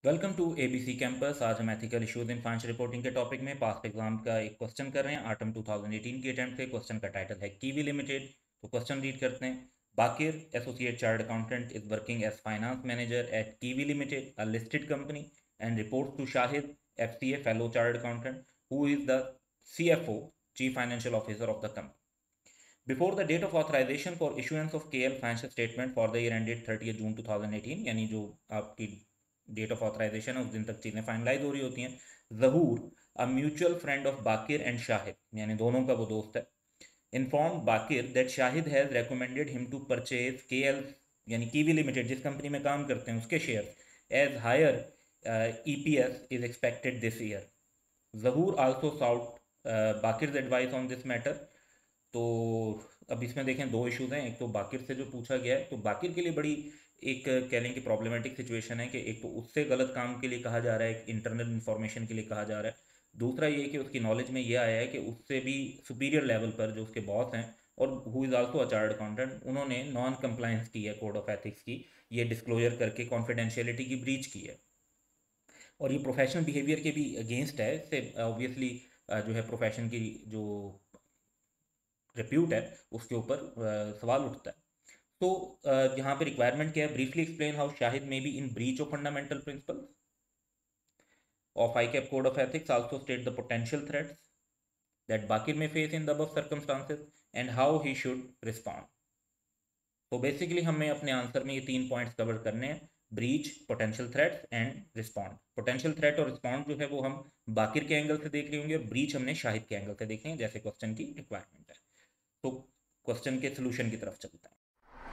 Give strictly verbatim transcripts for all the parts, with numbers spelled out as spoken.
Welcome to ABC campus. आज हम ethical issues in financial reporting के टॉपिक में पास्ट एग्जाम का एक क्वेश्चन कर रहे हैं। आटम टू थाउजेंड एटीन के अटेम्प्ट से क्वेश्चन का टाइटल है कीवी लिमिटेड। तो क्वेश्चन रीड करते हैं। Baqir associate chartered accountant is working as finance manager at Kiwi Limited, a listed company, and reports to Shahid FCA fellow chartered accountant, who is the CFO, chief financial officer of the company. Before the date of authorization for issuance of K L financial statement for the year ended thirtieth June twenty eighteen, यानी जो आपकी date of authorisation है उस दिन तक चीज़ें finalise हो रही होती हैं। Zahoor, a mutual friend of Baqir and Shahid, यानी दोनों का वो दोस्त है, inform Baqir that Shahid has recommended him to purchase K L यानी कीवी लिमिटेड जिस कंपनी में काम करते हैं उसके share as higher E P S is expected this year. Zahoor also sought Baqir advice on this matter. तो अब इसमें देखें दो इश्यूज हैं। एक तो बाकिर से जो पूछा गया है, तो बाकिर के लिए बड़ी एक कह लें कि प्रॉब्लमेटिक सिचुएशन है कि एक तो उससे गलत काम के लिए कहा जा रहा है, एक इंटरनल इन्फॉर्मेशन के लिए कहा जा रहा है। दूसरा ये कि उसकी नॉलेज में ये आया है कि उससे भी सुपीरियर लेवल पर जो उसके बॉस हैं और who is also a chartered accountant, उन्होंने नॉन कंप्लायंस की है कोड ऑफ एथिक्स की, ये डिस्क्लोजर करके कॉन्फिडेंशियलिटी की ब्रीच की है और ये प्रोफेशनल बिहेवियर के भी अगेंस्ट है। इससे ऑब्वियसली जो है प्रोफेशन की जो रिप्यूट है उसके ऊपर सवाल उठता है। तो यहाँ पे रिक्वायरमेंट क्या है? Briefly explain how Shahid may be in breach of fundamental principle of ICAP code of ethics, also state the potential threats that Baqir may face in the above circumstances and how he should respond. तो basically हमें अपने answer में ये तीन points cover करने हैं: breach, potential threats and respond. Potential threat और respond जो है वो हम बाकिर के एंगल से देख रहे होंगे और ब्रीच हमने शाहिद के एंगल से देखे हैं, जैसे क्वेश्चन की रिक्वायरमेंट है। तो क्वेश्चन के सोल्यूशन की तरफ चलते हैं।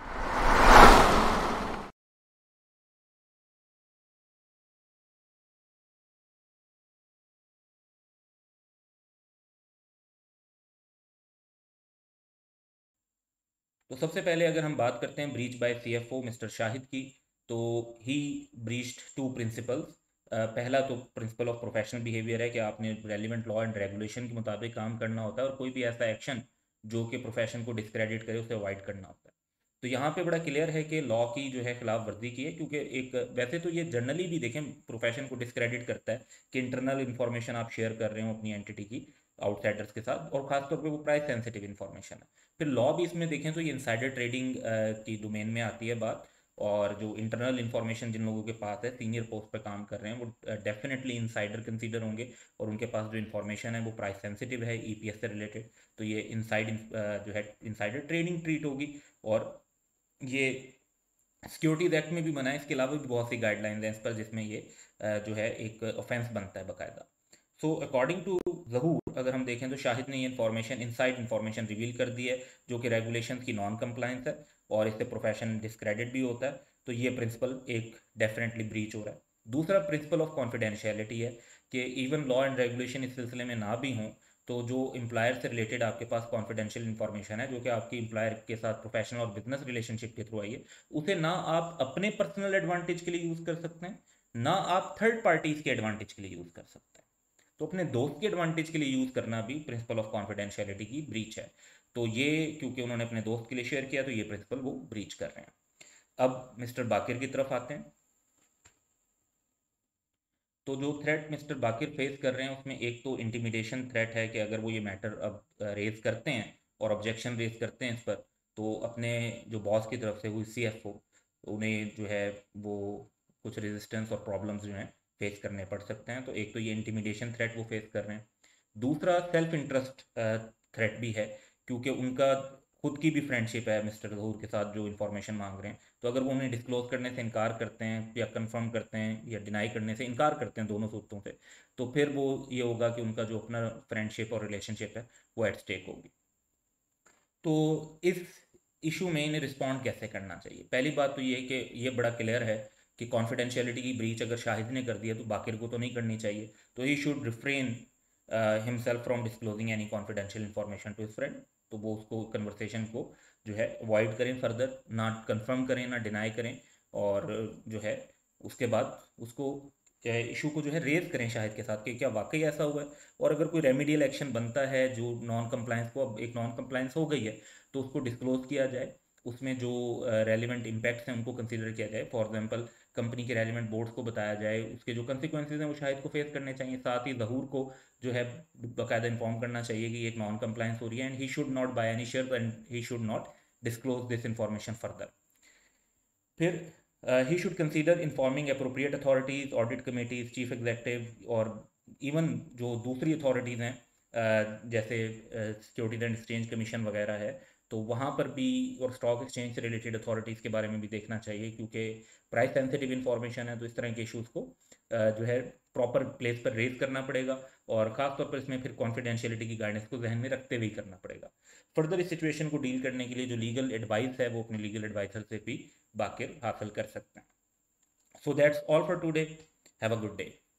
तो सबसे पहले अगर हम बात करते हैं breach by CFO mister Shahid की, तो ही ब्रीच्ड टू प्रिंसिपल्स। पहला तो प्रिंसिपल ऑफ प्रोफेशनल बिहेवियर है कि आपने रेलिवेंट लॉ एंड रेगुलेशन के मुताबिक काम करना होता है और कोई भी ऐसा एक्शन जो कि प्रोफेशन को डिस्क्रेडिट करे उसे अवॉइड करना होता है। तो यहाँ पे बड़ा क्लियर है कि लॉ की जो है खिलाफ वर्जी की है, क्योंकि एक वैसे तो ये जनरली भी देखें प्रोफेशन को डिस्क्रेडिट करता है कि इंटरनल इन्फॉर्मेशन आप शेयर कर रहे हो अपनी एंटिटी की आउटसाइडर्स के साथ, और खासतौर पे वो प्राइस सेंसिटिव इन्फॉर्मेशन है। फिर लॉ भी इसमें देखें तो ये इनसाइडर ट्रेडिंग की डोमेन में आती है बात, और जो इंटरनल इन्फॉर्मेशन जिन लोगों के पास है, सीनियर पोस्ट पे काम कर रहे हैं, वो डेफिनेटली इनसाइडर कंसीडर होंगे और उनके पास जो इन्फॉर्मेशन है वो प्राइस सेंसिटिव है ईपीएस से रिलेटेड, तो ये इनसाइड जो है इनसाइडर ट्रेडिंग ट्रीट होगी। और ये सिक्योरिटीज एक्ट में भी बना है, इसके अलावा भी बहुत सी गाइडलाइंस हैं इस पर जिसमें ये जो है एक ऑफेंस बनता है बाकायदा। सो अकॉर्डिंग टू जहूर अगर हम देखें तो शाहिद ने ये इन्फॉर्मेशन इनसाइड इन्फॉर्मेशन रिवील कर दी है जो कि रेगुलेशन की नॉन कंप्लाइंस है और इससे प्रोफेशन डिस्क्रेडिट भी होता है, तो ये प्रिंसिपल एक डेफिनेटली ब्रीच हो रहा है। दूसरा प्रिंसिपल ऑफ कॉन्फिडेंशियलिटी है कि इवन लॉ एंड रेगुलेशन इस सिलसिले में ना भी हों तो जो एम्प्लॉयर से रिलेटेड आपके पास कॉन्फिडेंशियल इन्फॉर्मेशन है जो कि आपकी एम्प्लॉयर के साथ प्रोफेशनल और बिजनेस रिलेशनशिप के थ्रू आई है, उसे ना आप अपने पर्सनल एडवांटेज के लिए यूज़ कर सकते हैं, ना आप थर्ड पार्टीज के एडवांटेज के लिए यूज़ कर सकते हैं। तो अपने दोस्त के एडवांटेज के लिए यूज़ करना भी प्रिंसिपल ऑफ कॉन्फिडेंशियलिटी की ब्रीच है। तो ये क्योंकि उन्होंने अपने दोस्त के लिए शेयर किया तो ये प्रिंसिपल वो ब्रीच कर रहे हैं। अब मिस्टर बाकिर की तरफ आते हैं। तो जो थ्रेट मिस्टर बाकिर फेस कर रहे हैं उसमें एक तो इंटिमिडेशन थ्रेट है कि अगर वो ये मैटर अब रेज करते हैं और ऑब्जेक्शन रेज करते हैं इस पर, तो अपने जो बॉस की तरफ से हुई सी एफ ओ, उन्हें जो है वो कुछ रेजिस्टेंस और प्रॉब्लम्स जो हैं फेस करने पड़ सकते हैं। तो एक तो ये इंटिमिडेशन थ्रेट वो फेस कर रहे हैं। दूसरा सेल्फ इंटरेस्ट थ्रेट भी है, क्योंकि उनका खुद की भी फ्रेंडशिप है मिस्टर जहूर के साथ जो इन्फॉर्मेशन मांग रहे हैं, तो अगर वो उन्हें डिस्क्लोज करने से इनकार करते हैं या कंफर्म करते हैं या डिनाई करने से इनकार करते हैं, दोनों सूरतों से, तो फिर वो ये होगा कि उनका जो अपना फ्रेंडशिप और रिलेशनशिप है वो एट स्टेक होगी। तो इस इशू में इन्हें रिस्पॉन्ड कैसे करना चाहिए? पहली बात तो ये है कि ये बड़ा क्लियर है कि कॉन्फिडेंशियलिटी की ब्रीच अगर शाहिद ने कर दिया तो बाकिर को तो नहीं करनी चाहिए, तो he should refrain himself from disclosing any confidential information to his friend. तो वो उसको कन्वर्सेशन को जो है अवॉइड करें, फर्दर ना कंफर्म करें ना डिनाई करें, और जो है उसके बाद उसको इशू को जो है रेज करें शाहिद के साथ कि क्या वाकई ऐसा हुआ है, और अगर कोई रेमिडियल एक्शन बनता है जो नॉन कंप्लायंस को, अब एक नॉन कंप्लायंस हो गई है तो उसको डिस्क्लोज किया जाए, उसमें जो रेलिवेंट इम्पैक्ट्स हैं उनको कंसीडर किया जाए। फॉर एग्जांपल कंपनी के रेलिवेंट बोर्ड्स को बताया जाए, उसके जो कंसिक्वेंसेज हैं वो शाहिद को फेस करने चाहिए। साथ ही ज़हूर को जो है बाकायदा इन्फॉर्म करना चाहिए कि एक नॉन कंप्लायंस हो रही है, and he should not buy any share and he should not disclose this information further. फिर he should consider informing appropriate authorities, audit committees, chief executive और इवन जो दूसरी अथॉरिटीज़ हैं uh, जैसे सिक्योरिटीज एंड एक्सचेंज कमीशन वगैरह है, तो वहाँ पर भी, और स्टॉक एक्सचेंज से रिलेटेड अथॉरिटीज़ के बारे में भी देखना चाहिए, क्योंकि प्राइस सेंसिटिव इन्फॉर्मेशन है, तो इस तरह के इशूज़ को uh, जो है प्रॉपर प्लेस पर रेज करना पड़ेगा, और ख़ासतौर पर इसमें फिर कॉन्फिडेंशियलिटी की गाइडेंस को जहन में रखते हुए करना पड़ेगा। फर्दर इस सिचुएशन को डील करने के लिए जो लीगल एडवाइस है वो अपने लीगल एडवाइजर से भी बाकिर हासिल कर सकते हैं। So that's all for today, have a good day.